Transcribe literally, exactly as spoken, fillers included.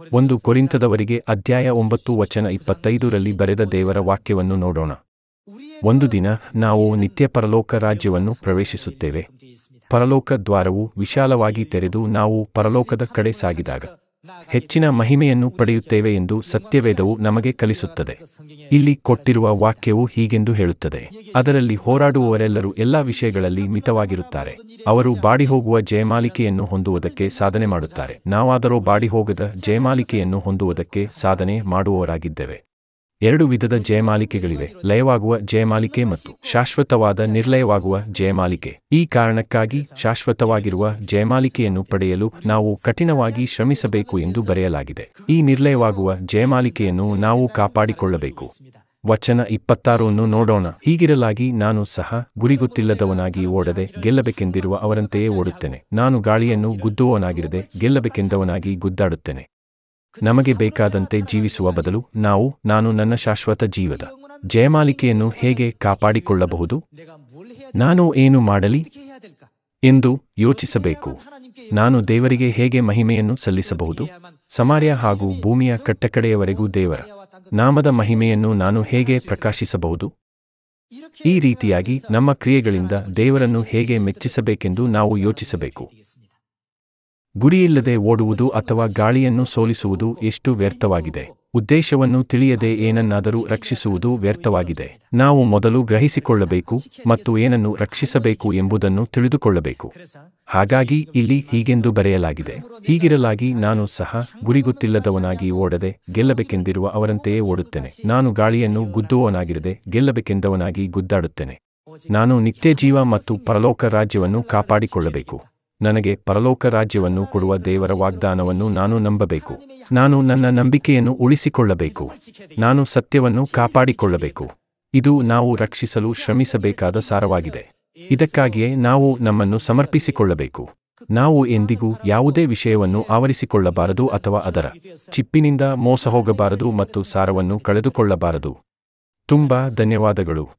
ಒಂದು ಕೊರಿಂಥದವರಿಗೆ ಅಧ್ಯಾಯ ಒಂಬತ್ತು ವಚನ ಇಪ್ಪತ್ತೈದರಲ್ಲಿ ಬರೆದ ದೇವರ ವಾಕ್ಯವನ್ನು ನೋಡೋಣ. ಒಂದು ದಿನ ನಾವು ನಿತ್ಯ ಪರಲೋಕ ರಾಜ್ಯವನ್ನು ಪ್ರವೇಶಿಸುತ್ತೇವೆ. ಪರಲೋಕ ದ್ವಾರವು ವಿಶಾಲವಾಗಿ ತೆರೆದು ನಾವು ಪರಲೋಕದ ಕಡೆ ಸಾಗಿದಾಗ ಹೆಚ್ಚಿನ ಮಹಿಮೆಯನ್ನು ಪಡೆಯುತ್ತೇವೆ ಎಂದು ಸತ್ಯವೇದವು ನಮಗೆ ಕಲಿಸುತ್ತದೆ. ಇಲ್ಲಿ ಕೊಟ್ಟಿರುವ ವಾಕ್ಯವು ಹೀಗೆಂದು ಹೇಳುತ್ತದೆ: ಅದರಲ್ಲಿ ಹೋರಾಡುವವರೆಲ್ಲರೂ ಎಲ್ಲಾ ವಿಷಯಗಳಲ್ಲಿ ಮಿತವಾಗಿರುತ್ತಾರೆ. ಅವರು ಬಾಡಿಹೋಗುವ ಜಯಮಾಲಿಕೆಯನ್ನು ಹೊಂದುವುದಕ್ಕೆ ಸಾಧನೆ ಮಾಡುತ್ತಾರೆ. ನಾವಾದರೋ ಬಾಡಿಹೋಗದ ಜಯಮಾಲಿಕೆಯನ್ನು ಹೊಂದುವುದಕ್ಕೆ ಸಾಧನೆ ಮಾಡುವವರಾಗಿದ್ದೇವೆ. ಎರಡು ವಿಧದ ಜಯಮಾಲಿಕೆಗಳಿವೆ: ಲಯವಾಗುವ ಜಯಮಾಲಿಕೆ ಮತ್ತು ಶಾಶ್ವತವಾದ ನಿರ್ಲಯವಾಗುವ ಜಯಮಾಲಿಕೆ. ಈ ಕಾರಣಕ್ಕಾಗಿ ಶಾಶ್ವತವಾಗಿರುವ ಜಯಮಾಲಿಕೆಯನ್ನು ಪಡೆಯಲು ನಾವು ಕಠಿಣವಾಗಿ ಶ್ರಮಿಸಬೇಕು ಎಂದು ಬರೆಯಲಾಗಿದೆ. ಈ ನಿರ್ಲಯವಾಗುವ ಜಯಮಾಲಿಕೆಯನ್ನು ನಾವು ಕಾಪಾಡಿಕೊಳ್ಳಬೇಕು. ವಚನ ಇಪ್ಪತ್ತಾರನ್ನು ನೋಡೋಣ. ಹೀಗಿರಲಾಗಿ ನಾನು ಸಹ ಗುರಿಗೊತ್ತಿಲ್ಲದವನಾಗಿ ಓಡದೆ ಗೆಲ್ಲಬೇಕೆಂದಿರುವ ಅವರಂತೆಯೇ ಓಡುತ್ತೇನೆ. ನಾನು ಗಾಳಿಯನ್ನು ಗುದ್ದುವವನಾಗಿರದೆ ಗೆಲ್ಲಬೇಕೆಂದವನಾಗಿ ಗುದ್ದಾಡುತ್ತೇನೆ. ನಮಗೆ ಬೇಕಾದಂತೆ ಜೀವಿಸುವ ಬದಲು ನಾವು ನಾನು ನನ್ನ ಶಾಶ್ವತ ಜೀವದ ಜಯಮಾಲಿಕೆಯನ್ನು ಹೇಗೆ ಕಾಪಾಡಿಕೊಳ್ಳಬಹುದು? ನಾನು ಏನು ಮಾಡಲಿ ಎಂದು ಯೋಚಿಸಬೇಕು. ನಾನು ದೇವರಿಗೆ ಹೇಗೆ ಮಹಿಮೆಯನ್ನು ಸಲ್ಲಿಸಬಹುದು? ಸಮಾರ್ಯ ಹಾಗೂ ಭೂಮಿಯ ಕಟ್ಟಕಡೆಯವರೆಗೂ ದೇವರ ನಾಮದ ಮಹಿಮೆಯನ್ನು ನಾನು ಹೇಗೆ ಪ್ರಕಾಶಿಸಬಹುದು? ಈ ರೀತಿಯಾಗಿ ನಮ್ಮ ಕ್ರಿಯೆಗಳಿಂದ ದೇವರನ್ನು ಹೇಗೆ ಮೆಚ್ಚಿಸಬೇಕೆಂದು ನಾವು ಯೋಚಿಸಬೇಕು. ಗುರಿಯಿಲ್ಲದೆ ಓಡುವುದು ಅಥವಾ ಗಾಳಿಯನ್ನು ಸೋಲಿಸುವುದು ಎಷ್ಟು ವ್ಯರ್ಥವಾಗಿದೆ. ಉದ್ದೇಶವನ್ನು ತಿಳಿಯದೆ ಏನನ್ನಾದರೂ ರಕ್ಷಿಸುವುದು ವ್ಯರ್ಥವಾಗಿದೆ. ನಾವು ಮೊದಲು ಗ್ರಹಿಸಿಕೊಳ್ಳಬೇಕು ಮತ್ತು ಏನನ್ನು ರಕ್ಷಿಸಬೇಕು ಎಂಬುದನ್ನು ತಿಳಿದುಕೊಳ್ಳಬೇಕು. ಹಾಗಾಗಿ ಇಲ್ಲಿ ಹೀಗೆಂದು ಬರೆಯಲಾಗಿದೆ: ಹೀಗಿರಲಾಗಿ ನಾನು ಸಹ ಗುರಿಗೊತ್ತಿಲ್ಲದವನಾಗಿ ಓಡದೆ ಗೆಲ್ಲಬೇಕೆಂದಿರುವ ಅವರಂತೆಯೇ ಓಡುತ್ತೇನೆ. ನಾನು ಗಾಳಿಯನ್ನು ಗುದ್ದುವವನಾಗಿರದೆ ಗೆಲ್ಲಬೇಕೆಂದವನಾಗಿ ಗುದ್ದಾಡುತ್ತೇನೆ. ನಾನು ನಿತ್ಯಜೀವ ಮತ್ತು ಪರಲೋಕ ರಾಜ್ಯವನ್ನು ಕಾಪಾಡಿಕೊಳ್ಳಬೇಕು. ನನಗೆ ಪರಲೋಕ ರಾಜ್ಯವನ್ನು ಕೊಡುವ ದೇವರ ವಾಗ್ದಾನವನ್ನು ನಾನು ನಂಬಬೇಕು. ನಾನು ನನ್ನ ನಂಬಿಕೆಯನ್ನು ಉಳಿಸಿಕೊಳ್ಳಬೇಕು. ನಾನು ಸತ್ಯವನ್ನು ಕಾಪಾಡಿಕೊಳ್ಳಬೇಕು. ಇದು ನಾವು ರಕ್ಷಿಸಲು ಶ್ರಮಿಸಬೇಕಾದ ಸಾರವಾಗಿದೆ. ಇದಕ್ಕಾಗಿಯೇ ನಾವು ನಮ್ಮನ್ನು ಸಮರ್ಪಿಸಿಕೊಳ್ಳಬೇಕು. ನಾವು ಎಂದಿಗೂ ಯಾವುದೇ ವಿಷಯವನ್ನು ಆವರಿಸಿಕೊಳ್ಳಬಾರದು ಅಥವಾ ಅದರ ಚಿಪ್ಪಿನಿಂದ ಮೋಸ ಹೋಗಬಾರದು ಮತ್ತು ಸಾರವನ್ನು ಕಳೆದುಕೊಳ್ಳಬಾರದು. ತುಂಬಾ ಧನ್ಯವಾದಗಳು.